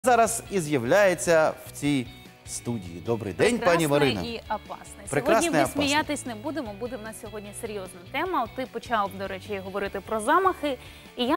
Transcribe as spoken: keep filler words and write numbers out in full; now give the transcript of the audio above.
Зараз і з'являється в цій студії. Добрий день, пані Марина. Прекрасний і опасний. Прекрасний Сьогодні ми і опасний. сміятись не будемо, буде в нас сьогодні серйозна тема. Ти почав, до речі, говорити про замахи. І я